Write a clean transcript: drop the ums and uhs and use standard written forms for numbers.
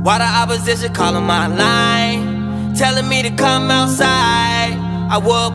Why the opposition calling my line, telling me to come outside? I would